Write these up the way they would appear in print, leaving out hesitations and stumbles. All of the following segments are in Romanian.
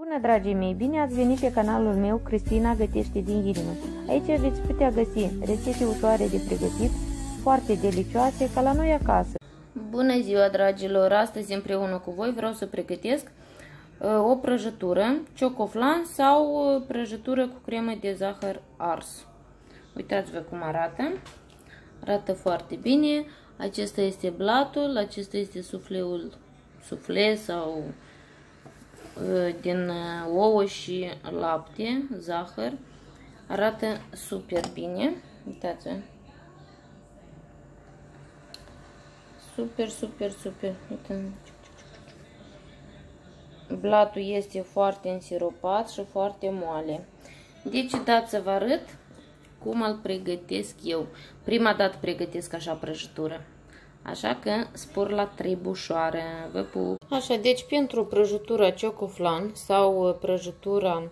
Bună, dragii mei! Bine ați venit pe canalul meu, Cristina Gătește din inimă. Aici veți putea găsi rețete ușoare de pregătit, foarte delicioase, ca la noi acasă. Bună ziua, dragilor! Astăzi împreună cu voi vreau să pregătesc o prăjitură, ciocoflan sau prăjitură cu cremă de zahăr ars. Uitați-vă cum arată. Arată foarte bine. Acesta este blatul, acesta este sufle sau din ouă și lapte, zahăr. Arată super bine. Uitați-vă. Super. Uite. Blatul este foarte însiropat și foarte moale. Deci dați să vă arăt cum îl pregătesc eu. Prima dată pregătesc așa prăjitură. Așa că spor la trebușoară. Vă pup! Așa, deci pentru prăjitura ciocoflan sau prăjitura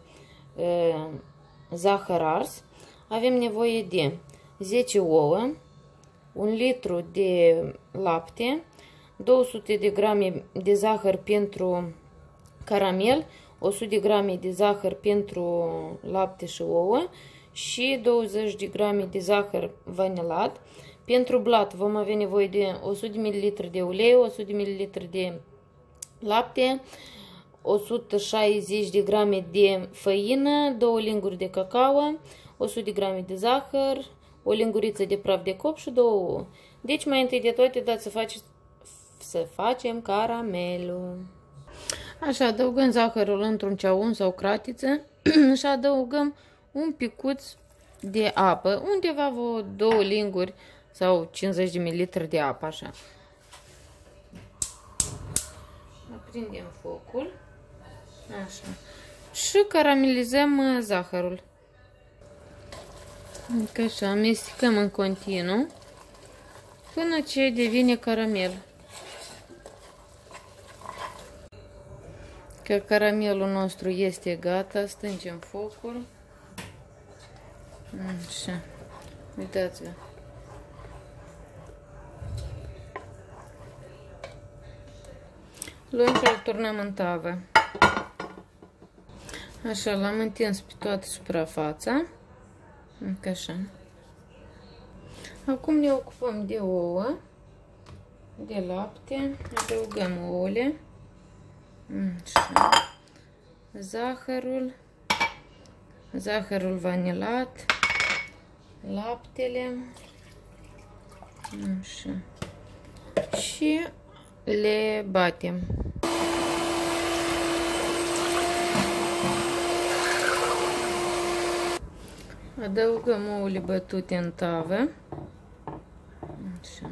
zahăr ars avem nevoie de 10 ouă, 1 litru de lapte, 200 de grame de zahăr pentru caramel, 100 de grame de zahăr pentru lapte și ouă și 20 de grame de zahăr vanilat. Pentru blat vom avea nevoie de 100 de ml de ulei, 100 de ml de lapte, 160 de grame de făină, 2 linguri de cacao, 100 de grame de zahăr, o linguriță de praf de copt și 2 ouă. Deci mai întâi de toate dați să facem caramelul. Așa, adăugăm zahărul într-un ceaun sau cratiță și adăugăm un picuț de apă, undeva vreo 2 linguri sau 50 de ml de apă, așa. Aprindem focul, așa, și caramelizăm zahărul. Că așa, amestecăm în continuu până ce devine caramel. Că caramelul nostru este gata, stângem focul. Așa, uitați-vă. Luăm și îl turnăm în tavă. Așa, l-am întins pe toată suprafața. Încă așa. Acum ne ocupăm de ouă, de lapte, adăugăm ouăle, așa, zahărul vanilat, laptele, așa, și le batem. Adăugăm ouăle bătute în tavă. Așa.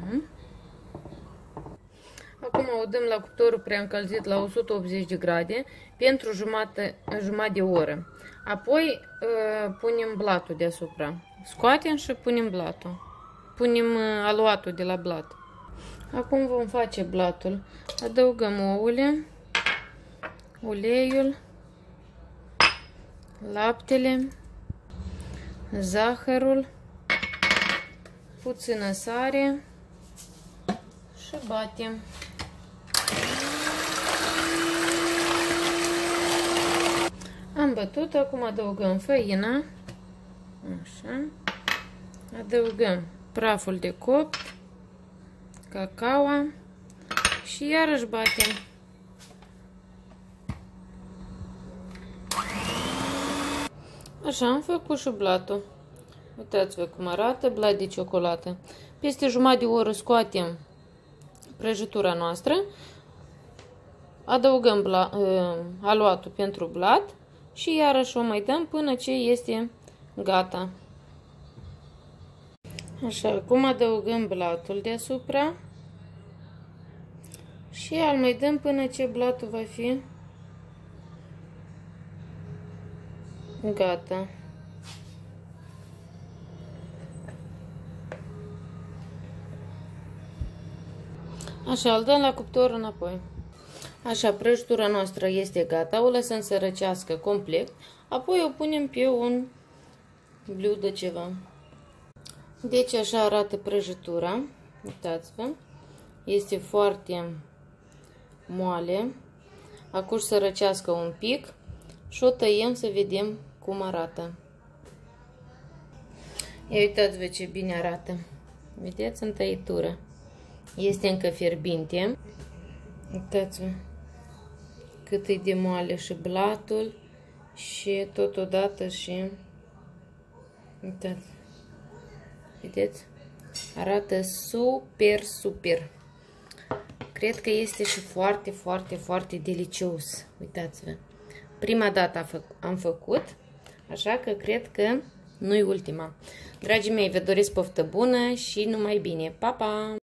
Acum o dăm la cuptorul preîncălzit la 180 de grade pentru jumătate de oră. Apoi punem blatul deasupra. Scoatem și punem blatul. Punem aluatul de la blat. Acum vom face blatul. Adăugăm ouăle, uleiul, laptele, zahărul, puțină sare și batem. Am bătut, acum adăugăm făina, așa, adăugăm praful de copt, cacao și iarăși batem. Așa, am făcut și blatul. Uitați-vă cum arată, blat de ciocolată. Peste jumătate de oră scoatem prăjitura noastră, adăugăm aluatul pentru blat și iarăși o mai dăm până ce este gata. Așa, acum adăugăm blatul deasupra și îl mai dăm până ce blatul va fi gata. Așa, îl dăm la cuptor înapoi. Așa, prăjitura noastră este gata. O lăsăm să răcească complet. Apoi o punem pe un bliu de ceva. Deci așa arată prăjitura. Uitați-vă. Este foarte moale. Acum să răcească un pic. și o tăiem să vedem cum arată. Ia uitați-vă ce bine arată. Vedeți în tăitură. Este încă fierbinte. Uitați-vă cât e de moale și blatul și totodată și... Uitați. Vedeți? Arată super, super. Cred că este și foarte, foarte, foarte delicios. Uitați-vă. Prima dată am făcut, așa că cred că nu-i ultima. Dragii mei, vă doresc poftă bună și numai bine. Pa, pa!